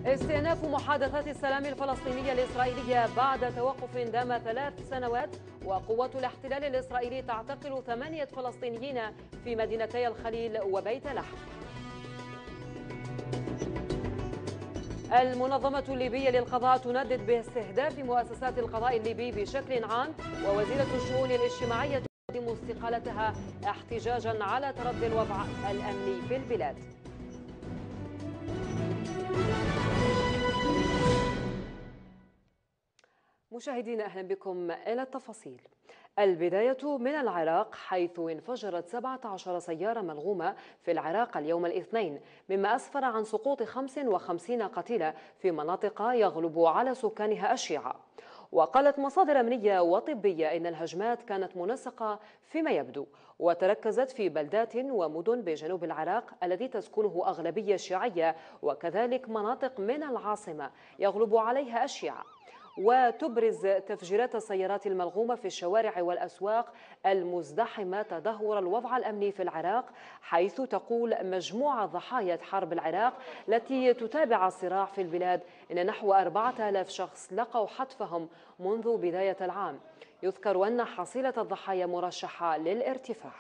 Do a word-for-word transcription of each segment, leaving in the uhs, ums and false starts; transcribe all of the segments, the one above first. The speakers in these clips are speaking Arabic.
استئناف محادثات السلام الفلسطينية الإسرائيلية بعد توقف دام ثلاث سنوات، وقوات الاحتلال الإسرائيلي تعتقل ثمانية فلسطينيين في مدينتي الخليل وبيت لحم. المنظمة الليبية للقضاء تندد باستهداف مؤسسات القضاء الليبي بشكل عام، ووزيرة الشؤون الاجتماعية تقدم استقالتها احتجاجا على تردي الوضع الأمني في البلاد. مشاهدينا أهلا بكم إلى التفاصيل. البداية من العراق، حيث انفجرت سبعة عشر سيارة ملغومة في العراق اليوم الاثنين، مما أسفر عن سقوط خمس وخمسين قتيلة في مناطق يغلب على سكانها الشيعة. وقالت مصادر أمنية وطبية إن الهجمات كانت منسقة فيما يبدو، وتركزت في بلدات ومدن بجنوب العراق الذي تسكنه أغلبية شيعية، وكذلك مناطق من العاصمة يغلب عليها الشيعة. وتبرز تفجيرات السيارات الملغومة في الشوارع والأسواق المزدحمة تدهور الوضع الأمني في العراق، حيث تقول مجموعة ضحايا حرب العراق التي تتابع الصراع في البلاد إن نحو أربعة آلاف شخص لقوا حتفهم منذ بداية العام. يذكر أن حصيلة الضحايا مرشحة للارتفاع.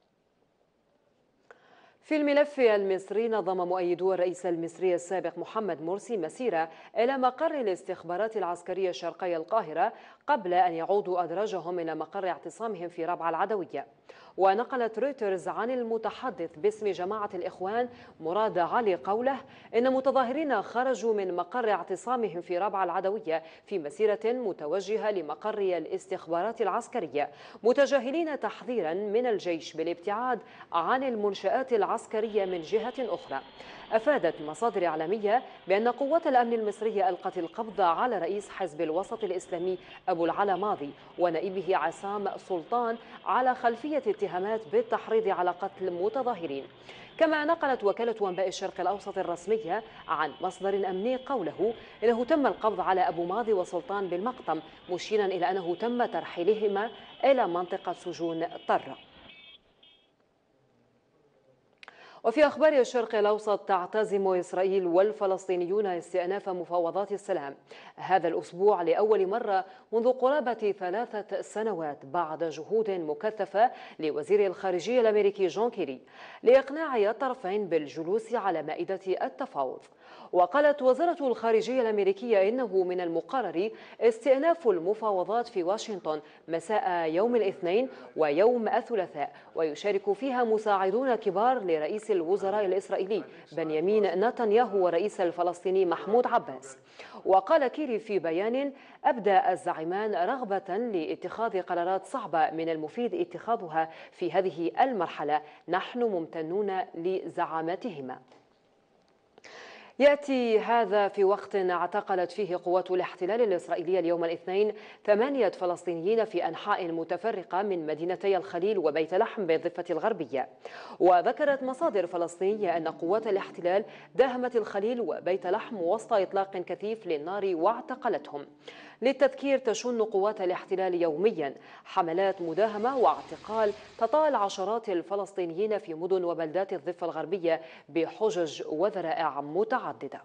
في الملف المصري، نظم مؤيدو الرئيس المصري السابق محمد مرسي مسيرة إلى مقر الاستخبارات العسكرية شرقي القاهرة قبل أن يعودوا أدراجهم إلى مقر اعتصامهم في ربعة العدوية. ونقلت رويترز عن المتحدث باسم جماعة الإخوان مراد علي قوله إن متظاهرين خرجوا من مقر اعتصامهم في ربعة العدوية في مسيرة متوجهة لمقر الاستخبارات العسكرية، متجاهلين تحذيرا من الجيش بالابتعاد عن المنشآت العسكرية من جهة أخرى. أفادت مصادر إعلامية بأن قوات الأمن المصرية ألقت القبض على رئيس حزب الوسط الإسلامي أبو العلا ماضي ونائبه عسام سلطان على خلفية اتهامات بالتحريض على قتل متظاهرين. كما نقلت وكالة أنباء الشرق الأوسط الرسمية عن مصدر أمني قوله إنه تم القبض على أبو ماضي وسلطان بالمقطم، مشيرا إلى أنه تم ترحيلهما إلى منطقة سجون طرة. وفي أخبار الشرق الأوسط، تعتزم إسرائيل والفلسطينيون استئناف مفاوضات السلام هذا الأسبوع لأول مرة منذ قرابة ثلاثة سنوات، بعد جهود مكثفة لوزير الخارجية الأمريكي جون كيري لإقناع الطرفين بالجلوس على مائدة التفاوض. وقالت وزارة الخارجية الأمريكية إنه من المقرر استئناف المفاوضات في واشنطن مساء يوم الاثنين ويوم الثلاثاء، ويشارك فيها مساعدون كبار لرئيس الوزراء الإسرائيلي بنيامين نتنياهو والرئيس الفلسطيني محمود عباس. وقال كيري في بيان: أبدى الزعيمان رغبة لاتخاذ قرارات صعبة من المفيد اتخاذها في هذه المرحلة، نحن ممتنون لزعامتهما. يأتي هذا في وقت اعتقلت فيه قوات الاحتلال الإسرائيلية اليوم الاثنين ثمانية فلسطينيين في أنحاء متفرقة من مدينتي الخليل وبيت لحم بالضفة الغربية. وذكرت مصادر فلسطينية أن قوات الاحتلال داهمت الخليل وبيت لحم وسط إطلاق كثيف للنار واعتقلتهم. للتذكير، تشن قوات الاحتلال يوميا حملات مداهمة واعتقال تطال عشرات الفلسطينيين في مدن وبلدات الضفة الغربية بحجج وذرائع متعددة.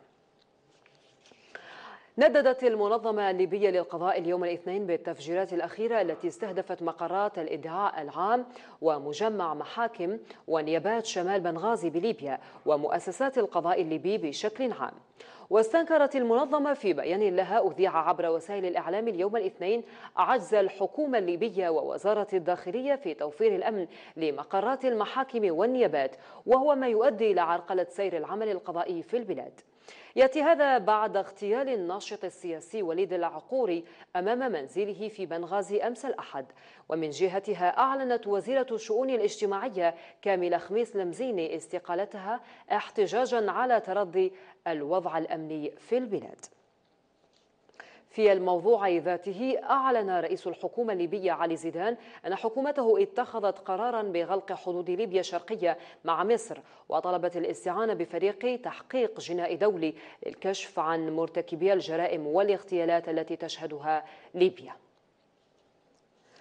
نددت المنظمة الليبية للقضاء اليوم الاثنين بالتفجيرات الأخيرة التي استهدفت مقرات الإدعاء العام ومجمع محاكم ونيابات شمال بنغازي بليبيا ومؤسسات القضاء الليبي بشكل عام. واستنكرت المنظمة في بيان لها أذيع عبر وسائل الإعلام اليوم الاثنين عجز الحكومة الليبية ووزارة الداخلية في توفير الأمن لمقرات المحاكم والنيابات، وهو ما يؤدي إلى عرقلة سير العمل القضائي في البلاد. يأتي هذا بعد اغتيال الناشط السياسي وليد العقوري أمام منزله في بنغازي أمس الأحد. ومن جهتها أعلنت وزيرة الشؤون الاجتماعية كاملة خميس لمزيني استقالتها احتجاجا على تردي الوضع الأمني في البلاد. في الموضوع ذاته، أعلن رئيس الحكومة الليبية علي زيدان أن حكومته اتخذت قرارا بغلق حدود ليبيا الشرقية مع مصر، وطلبت الاستعانة بفريق تحقيق جنائي دولي للكشف عن مرتكبي الجرائم والاغتيالات التي تشهدها ليبيا.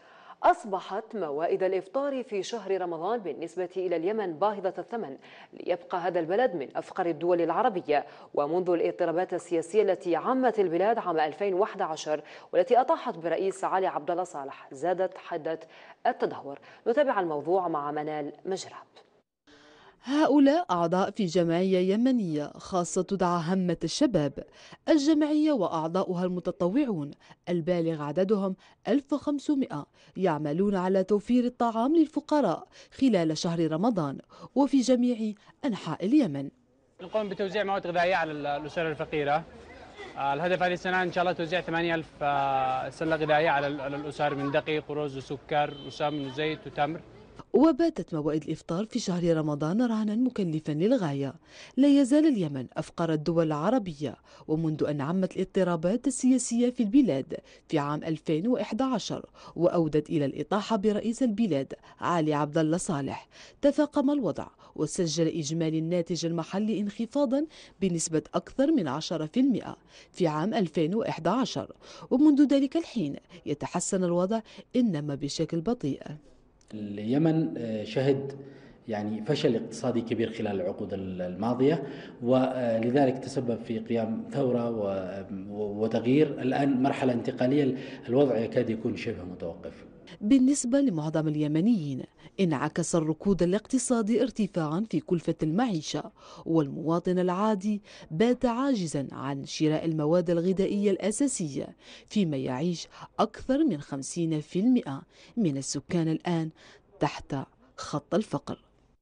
أصبحت موائد الإفطار في شهر رمضان بالنسبة إلى اليمن باهظة الثمن، ليبقى هذا البلد من أفقر الدول العربية. ومنذ الاضطرابات السياسية التي عمت البلاد عام ألفين وأحد عشر والتي أطاحت برئيس علي عبد الله صالح زادت حدة التدهور. نتابع الموضوع مع منال مجرب. هؤلاء أعضاء في جمعية يمنية خاصة تدعى همة الشباب. الجمعية وأعضاؤها المتطوعون البالغ عددهم ألف وخمسمائة يعملون على توفير الطعام للفقراء خلال شهر رمضان وفي جميع أنحاء اليمن. نقوم بتوزيع مواد غذائية على الأسر الفقيرة. الهدف هذه السنة إن شاء الله توزيع ثمانية ألف سلة غذائية على الأسر من دقيق ورز وسكر وسمن وزيت وتمر. وباتت موائد الإفطار في شهر رمضان رهنا مكلفا للغاية. لا يزال اليمن أفقر الدول العربية، ومنذ أن عمت الاضطرابات السياسية في البلاد في عام ألفين وأحد عشر وأودت إلى الإطاحة برئيس البلاد علي عبد الله صالح، تفاقم الوضع وسجل إجمالي الناتج المحلي انخفاضا بنسبة أكثر من عشرة بالمئة في عام ألفين وأحد عشر، ومنذ ذلك الحين يتحسن الوضع إنما بشكل بطيء. اليمن شهد يعني فشل اقتصادي كبير خلال العقود الماضية، ولذلك تسبب في قيام ثورة وتغيير. الآن مرحلة انتقالية، الوضع يكاد يكون شبه متوقف. بالنسبة لمعظم اليمنيين انعكس الركود الاقتصادي ارتفاعا في كلفة المعيشة، والمواطن العادي بات عاجزا عن شراء المواد الغذائية الأساسية، فيما يعيش أكثر من خمسين بالمئة من السكان الآن تحت خط الفقر.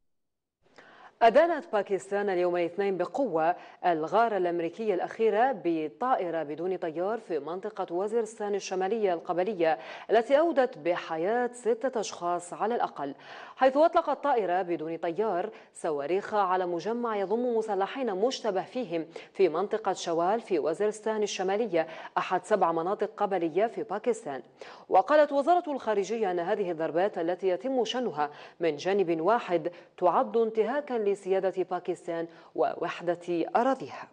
أدانت باكستان اليوم الاثنين بقوة الغارة الأمريكية الأخيرة بطائرة بدون طيار في منطقة وزيرستان الشمالية القبلية التي أودت بحياة ستة أشخاص على الأقل، حيث أطلقت طائرة بدون طيار صواريخ على مجمع يضم مسلحين مشتبه فيهم في منطقة شوال في وزيرستان الشمالية، أحد سبع مناطق قبلية في باكستان. وقالت وزارة الخارجية أن هذه الضربات التي يتم شنها من جانب واحد تعد انتهاكا لسيادة باكستان ووحدة أراضيها.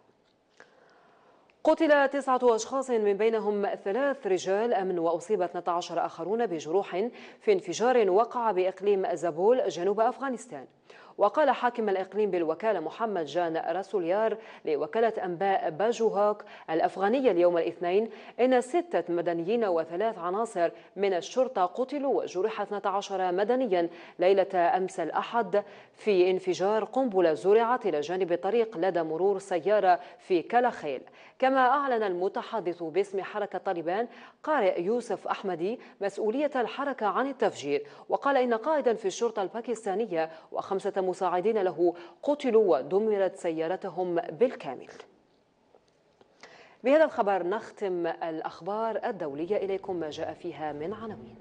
قتل تسعة أشخاص من بينهم ثلاث رجال أمن وأصيب اثني عشر آخرون بجروح في انفجار وقع بإقليم زابول جنوب أفغانستان. وقال حاكم الإقليم بالوكالة محمد جان راسوليار لوكالة أنباء باجوهوك الأفغانية اليوم الاثنين إن ستة مدنيين وثلاث عناصر من الشرطة قتلوا وجرح اثني عشر مدنيا ليلة أمس الأحد في انفجار قنبلة زرعت إلى جانب الطريق لدى مرور سيارة في كلاخيل. كما أعلن المتحدث باسم حركة طالبان قارئ يوسف أحمدي مسؤولية الحركة عن التفجير، وقال إن قائدا في الشرطة الباكستانية وخمسة مساعدين له قتلوا ودمرت سيارتهم بالكامل. بهذا الخبر نختم الأخبار الدولية، إليكم ما جاء فيها من عناوين.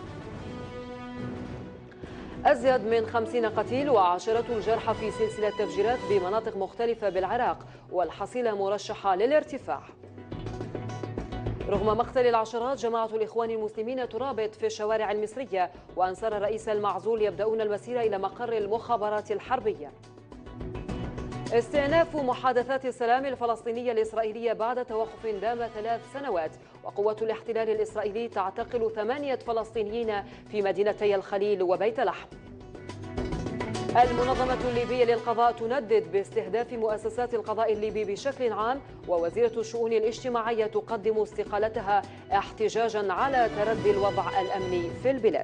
أزيد من خمسين قتيل وعشرة الجرحى في سلسلة تفجيرات بمناطق مختلفة بالعراق، والحصيلة مرشحة للارتفاع. رغم مقتل العشرات، جماعة الإخوان المسلمين ترابط في الشوارع المصرية، وأنصار الرئيس المعزول يبدأون المسير إلى مقر المخابرات الحربية. استئناف محادثات السلام الفلسطينية الإسرائيلية بعد توقف دام ثلاث سنوات، وقوة الاحتلال الإسرائيلي تعتقل ثمانية فلسطينيين في مدينتي الخليل وبيت لحم. المنظمة الليبية للقضاء تندد باستهداف مؤسسات القضاء الليبي بشكل عام، ووزيرة الشؤون الاجتماعية تقدم استقالتها احتجاجا على تردي الوضع الأمني في البلاد.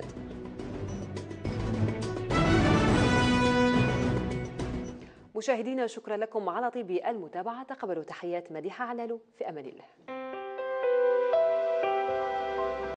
مشاهدينا، شكرا لكم على طيب المتابعة. تقبلوا تحيات مديحة علالو، في أمان الله.